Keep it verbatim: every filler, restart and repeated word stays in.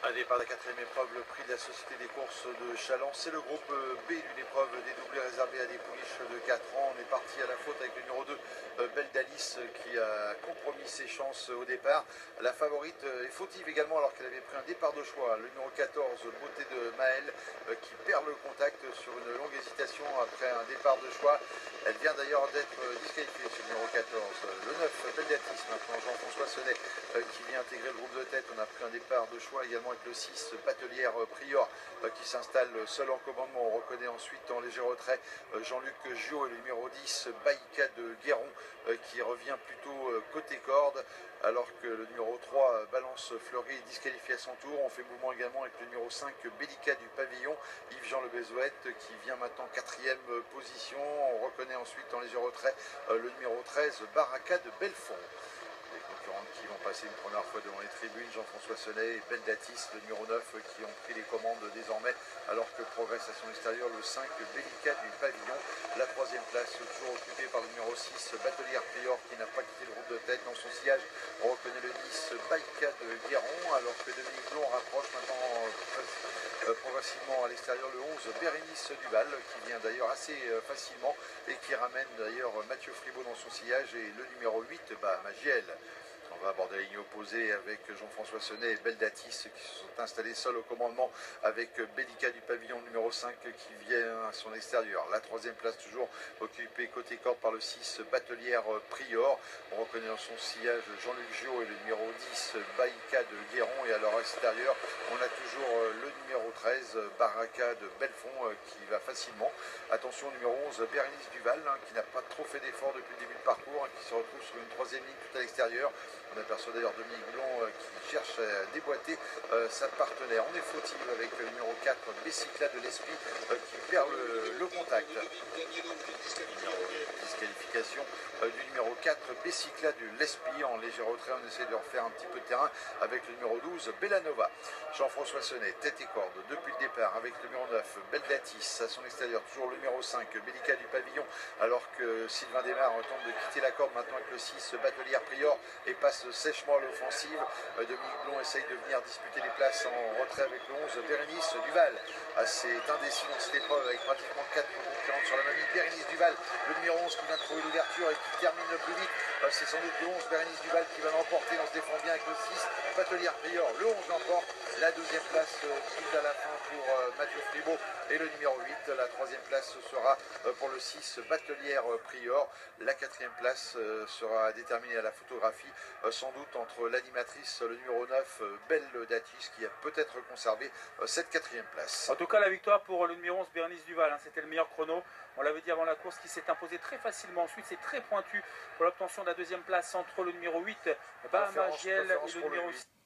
Un départ de la quatrième épreuve, le prix de la Société des courses de Challans. C'est le groupe B d'une épreuve des doublés réservée à des pouliches de quatre ans. On est parti à la faute avec le numéro deux, Belle d'Alice, qui a compromis ses chances au départ. La favorite est fautive également alors qu'elle avait pris un départ de choix. Le numéro quatorze, Beauté de Maël, qui perd le contact sur une longue hésitation après un départ de choix. Elle vient d'ailleurs d'être disqualifiée, ce numéro quatorze. Le neuf, Belle d'Alice, maintenant Jean-François Sonnet, qui vient intégrer le groupe de tête. On a pris un départ de choix également avec le six, Batelière Prior, qui s'installe seul en commandement. On reconnaît ensuite en léger retrait Jean-Luc Gio et le numéro dix, Baïka de Guéron, qui revient plutôt côté corde, alors que le numéro trois, Balance Fleury, est disqualifié à son tour. On fait mouvement également avec le numéro cinq, Bélica du Pavillon, Yves-Jean Le Bézouette, qui vient maintenant quatrième position. On reconnaît ensuite en léger retrait le numéro treize, Baraka de Belfond. Les concurrentes qui vont passer une première fois devant les tribunes, Jean-François Sonnet et Belle d'Atis, le numéro neuf, qui ont pris les commandes désormais, alors que progresse à son extérieur le cinq, Bélica du Pavillon. La troisième place, toujours occupée par le numéro six, Batelière Prior, qui n'a pas quitté le groupe de tête. Dans son sillage, on reconnaît le dix, Baïka de Guéron, alors que Dominique Blond rapproche maintenant euh, progressivement à l'extérieur le onze, Bérénice Duval, qui vient d'ailleurs assez euh, facilement et qui ramène d'ailleurs Mathieu Fribaud dans son sillage, et le numéro huit, bah, Magiel. On va aborder la ligne opposée avec Jean-François Sonnet et Belle d'Atis, qui se sont installés seuls au commandement, avec Bélica du Pavillon numéro cinq qui vient à son extérieur. La troisième place toujours occupée côté corde par le six, Batelière Prior. On reconnaît dans son sillage Jean-Luc Gio et le numéro dix, Baïka de Guéron, et à leur extérieur on a toujours le numéro treize, Baraka de Belfond, qui va facilement. Attention, numéro onze, Bérénice Duval, hein, qui n'a pas trop fait d'efforts depuis le début de parcours, hein, qui se retrouve sur une troisième ligne tout à l'extérieur. On aperçoit d'ailleurs Dominique Blond euh, qui cherche à déboîter euh, sa partenaire. On est fautive avec le numéro quatre, Bessicla de l'Esprit, euh, qui perd le, le contact. Disqualification euh, du numéro quatre, Bessicla de l'Esprit. En léger retrait, on essaie de refaire un petit peu de terrain avec le numéro douze, Bellanova. Jean-François Sonnet, tête et corde depuis le départ avec le numéro neuf, Belle d'Atis. À son extérieur, toujours le numéro cinq, Bélica du Pavillon, alors que Sylvain Desmar tente de quitter la corde maintenant avec le six, Batelière Prior, et passe sèchement à l'offensive. Euh, Dominique Blond essaye de venir disputer les places en retrait avec le onze, Bérénice Duval. Assez indécis dans cette épreuve avec pratiquement quatre concurrentes sur la même ligne. Bérénice Duval, le numéro onze, qui vient de trouver l'ouverture et qui termine le plus vite. Euh, C'est sans doute le onze, Bérénice Duval, qui va l'emporter. On se défend bien avec le six, Batelière Prior. Le onze l'emporte. La deuxième place euh, prise à la fin pour euh, Mathieu Fribaud et le numéro huit. La troisième place sera euh, pour le six, Batelière Prior. La quatrième place euh, sera déterminée à la photographie, euh, sans doute entre l'animatrice, le numéro neuf, euh, Belle d'Atis, qui a peut-être conservé euh, cette quatrième place. En tout cas, la victoire pour le numéro onze, Bérénice Duval, hein, c'était le meilleur chrono. On l'avait dit avant la course, qui s'est imposé très facilement. Ensuite, c'est très pointu pour l'obtention de la deuxième place entre le numéro huit, Bamagiel, et le numéro six.